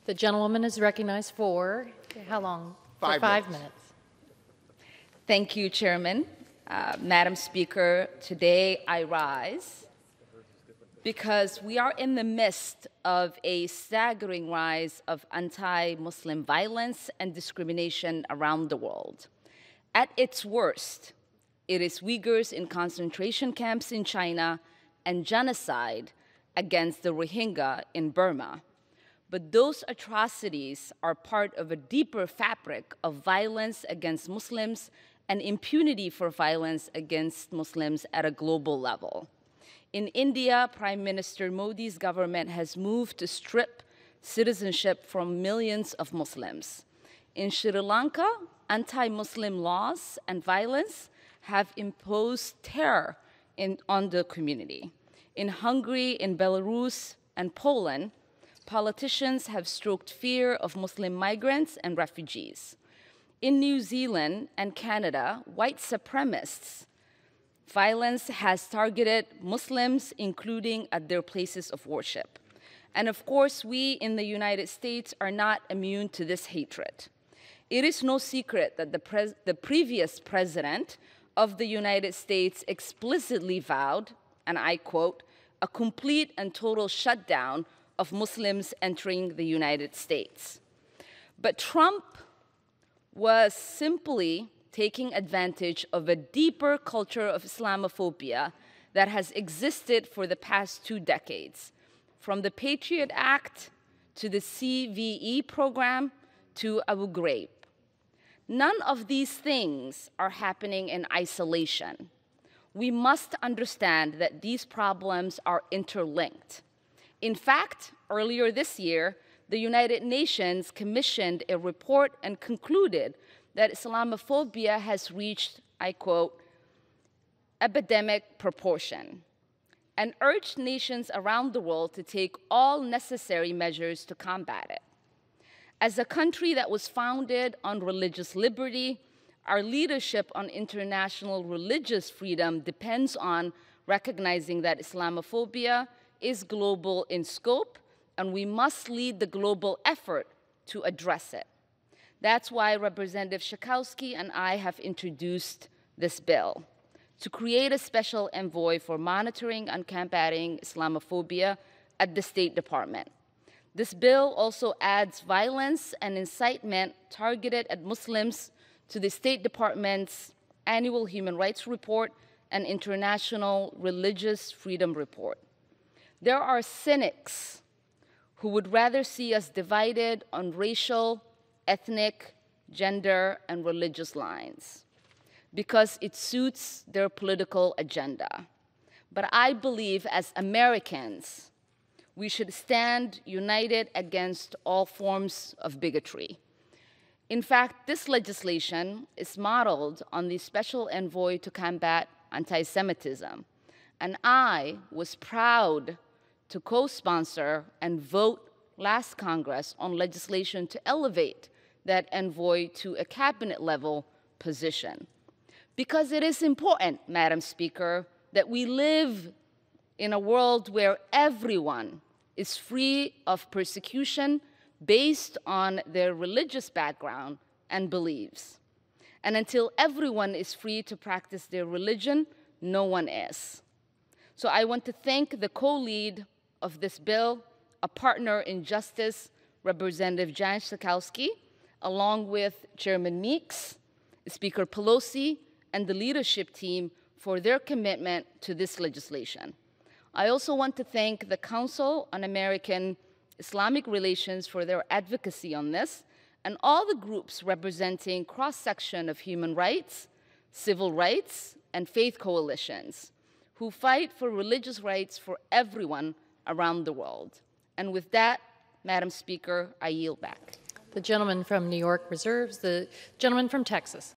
The gentlewoman is recognized for how long? For 5 minutes. Thank you, Chairman. Madam Speaker, today I rise because we are in the midst of a staggering rise of anti-Muslim violence and discrimination around the world. At its worst, it is Uyghurs in concentration camps in China and genocide against the Rohingya in Burma. But those atrocities are part of a deeper fabric of violence against Muslims and impunity for violence against Muslims at a global level. In India, Prime Minister Modi's government has moved to strip citizenship from millions of Muslims. In Sri Lanka, anti-Muslim laws and violence have imposed terror on the community. In Hungary, in Belarus, and Poland, politicians have stroked fear of Muslim migrants and refugees. In New Zealand and Canada, white supremacists' violence has targeted Muslims, including at their places of worship. And of course, we in the United States are not immune to this hatred. It is no secret that the previous president of the United States explicitly vowed, and I quote, a complete and total shutdown of Muslims entering the United States. But Trump was simply taking advantage of a deeper culture of Islamophobia that has existed for the past 2 decades, from the Patriot Act to the CVE program to Abu Ghraib. None of these things are happening in isolation. We must understand that these problems are interlinked. In fact, earlier this year, the United Nations commissioned a report and concluded that Islamophobia has reached, I quote, epidemic proportion, and urged nations around the world to take all necessary measures to combat it. As a country that was founded on religious liberty, our leadership on international religious freedom depends on recognizing that Islamophobia is global in scope, and we must lead the global effort to address it. That's why Representative Schakowsky and I have introduced this bill to create a special envoy for monitoring and combating Islamophobia at the State Department. This bill also adds violence and incitement targeted at Muslims to the State Department's annual Human Rights Report and International Religious Freedom Report. There are cynics who would rather see us divided on racial, ethnic, gender, and religious lines because it suits their political agenda. But I believe as Americans, we should stand united against all forms of bigotry. In fact, this legislation is modeled on the Special Envoy to combat anti-Semitism, and I was proud to co-sponsor and vote last Congress on legislation to elevate that envoy to a cabinet-level position. Because it is important, Madam Speaker, that we live in a world where everyone is free of persecution based on their religious background and beliefs. And until everyone is free to practice their religion, no one is. So I want to thank the co-lead of this bill, a partner in justice, Representative Jan Schakowsky, along with Chairman Meeks, Speaker Pelosi, and the leadership team for their commitment to this legislation. I also want to thank the Council on American Islamic Relations for their advocacy on this, and all the groups representing cross-section of human rights, civil rights, and faith coalitions who fight for religious rights for everyone around the world. And with that, Madam Speaker, I yield back. The gentleman from New York reserves. The gentleman from Texas.